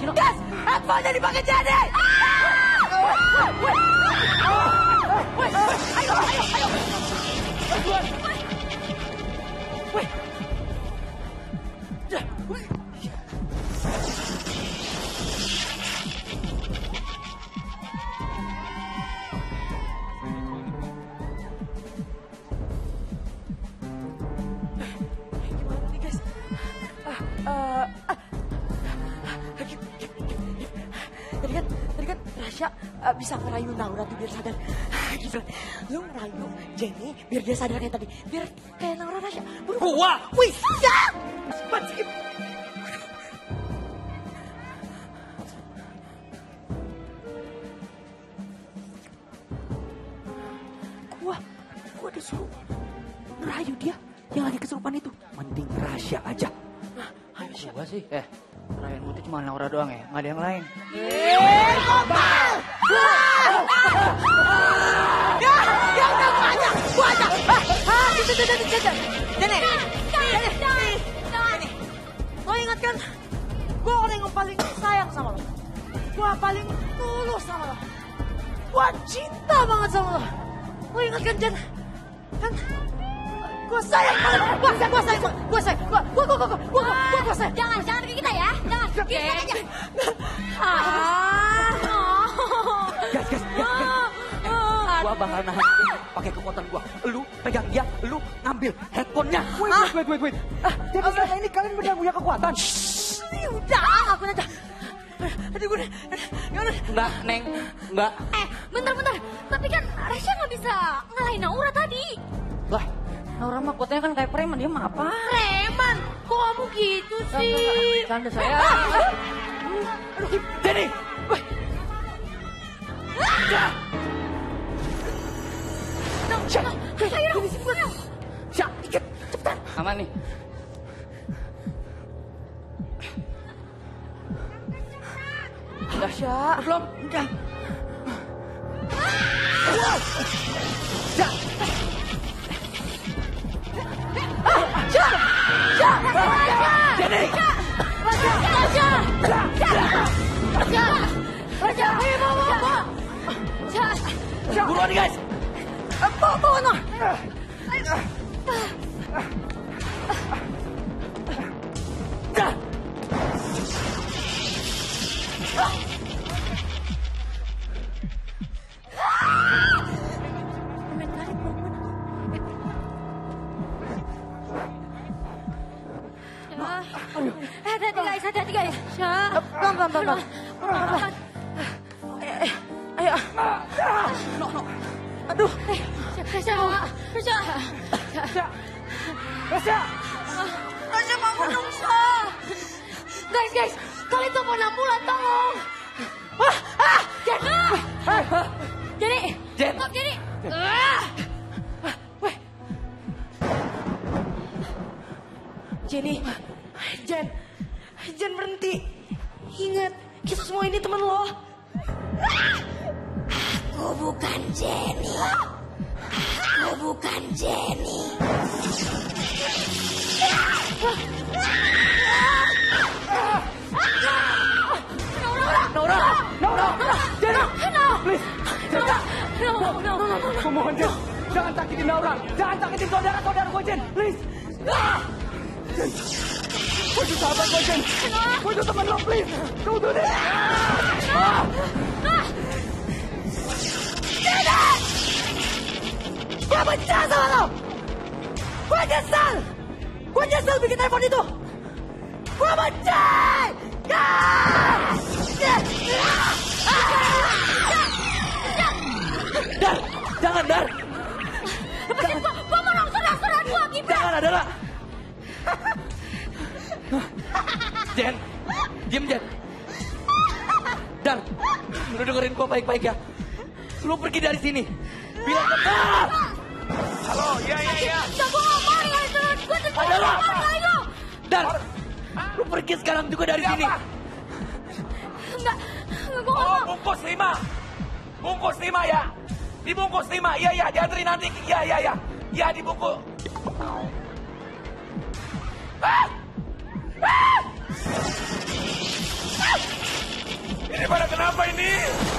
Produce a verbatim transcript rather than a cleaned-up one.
Gas! Handphonenya dipakai Jenny! Ayo, ayo, ayo! Bantuan! Wih! Gimana nih guys? Ah, uh, ah. Tadi kan, tadi kan Rasya uh, bisa merayu Naura tuh biar sadar. Gila, lu merayu Jenny biar dia sadar kayak tadi. Biar kayak Naura Rasya. Gua! Wih, ya! Sedikit. Gua, gua udah suruh merayu dia yang lagi kesurupan itu. Mending Rasya aja. Nah, ayo Rasya. Gua sih, eh, Ryan Muti cuma Naura doang ya, nggak ada yang lain. Eh, Gopal! Ya, ya udah gua aja, gua aja. Ah, itu, itu, itu, itu. Nenek, nenek, nenek. Lo ingat kan? Gua orang yang paling sayang sama lo. Gua paling tulus sama lo. Gua cinta banget sama lo. Lo ingat kan, Jen? Kan? Gua sayang banget. Gua sayang, gua sayang, gua sayang. Gua, gua, gua, gua, gua, gua, gua sayang. Jangan, jangan ke kita ya. Jangan, kita aja. Ah. Gas, gas, gas, gas. Gua bakal nahan pakai kekuatan gua. Lu pegang dia, lu ngambil handphonenya. Wait, Ah. wait, wait, wait. Ah, jadi selama ini kalian benar punya kekuatan? Ya udah, aku aja. Aduh, gue gimana? Enggak, Neng, enggak. Eh, bentar-bentar. Tapi kan Rasya nggak bisa ngalahin Naura tadi. Lah, Naura mah kuatnya kan kayak preman, dia mah apa? Preman, kok kamu gitu sih? Canda saya. Aduh, Jenny! Wih! Ya! No, no, ayo, ayo. Siap, dikit, cepetan. Aman nih. Udah, Sya. Belum? Udah. Wow! Sya! Ah, Sya! Sya! Jenny! Rasya, Rasya, Rasya, Rasya, ayo bawa, bawa. Rasya, Buruan nih, guys! Bawa, bawa, no! Dah! Eh, hati-hati guys, hati-hati guys. Rasya, Pelan, pelan, pelan. pelan. Eh, ayo. No, no. Aduh. Eh, Rasya, Rasya, Rasya. Rasya. Rasya bangun dong, Rasya. Guys, guys, kalian telepon ambulan, tolong. Ah, ah. Jen, Jenny, Jen. stop Jenny. Ah. Weh. Jenny. Jen. Jen berhenti. Ingat, kita semua ini teman lo. Aku bukan Jenny. Aku bukan Jenny. Naura, Naura, Jen, please, Jen, No, no, no, no, no. aku mohon Jen, jangan sakitin Naura, jangan sakitin saudara-saudara gue Jen, please. Ah! Jen, gue tuh sahabat gue Jen, gue tuh teman lo, please, don't do this. Ah! Jen, gue benci sama lo, gue nyesel, gue nyesel bikin telepon itu, gue benci. Dar, jangan Dar. Lepasin gua, gua mau nongkrong restoran gua, gimana? Jangan, Adara. Jen, diam Jen. Dan, lu dengerin gua baik-baik ya. Lu pergi dari sini. Bilang ke ah! Halo, iya, iya, iya. Gak gua ngomong ya restoran gua tuh gua Adara. ngomong ayo. Dan, lu pergi sekarang juga dari sini. Enggak, enggak gua Oh, ngomong. bungkus lima. Bungkus lima ya. Dibungkus lima. Iya, iya, diantri nanti. Iya, iya, iya. Iya, dibungkus. Ah! Ah! Ah! Ini pada kenapa ini?